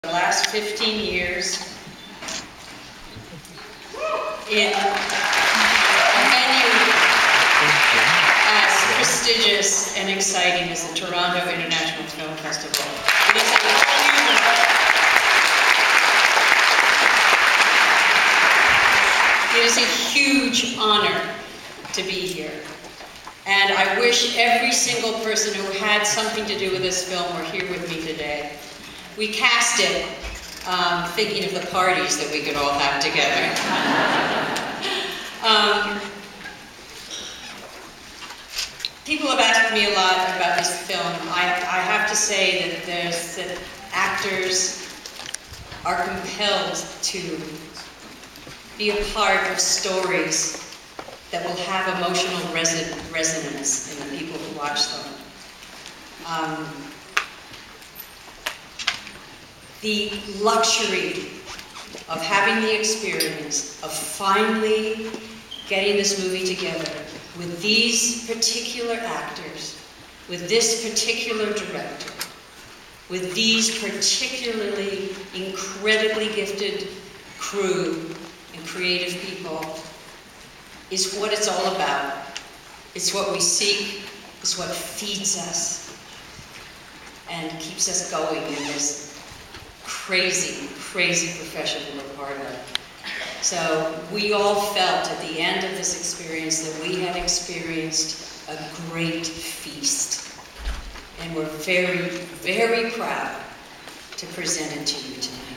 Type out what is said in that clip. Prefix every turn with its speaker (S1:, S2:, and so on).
S1: The last 15 years in a venue as prestigious and exciting as the Toronto International Film Festival. It is a huge honor to be here. And I wish every single person who had something to do with this film were here with me today. We cast it thinking of the parties that we could all have together. People have asked me a lot about this film. I have to say that actors are compelled to be a part of stories that will have emotional resonance in the people who watch them. The luxury of having the experience of finally getting this movie together with these particular actors, with this particular director, with these particularly incredibly gifted crew and creative people, is what it's all about. It's what we seek, it's what feeds us and keeps us going in this crazy, crazy profession we're part of. So we all felt at the end of this experience that we had experienced a great feast. And we're very, very proud to present it to you tonight.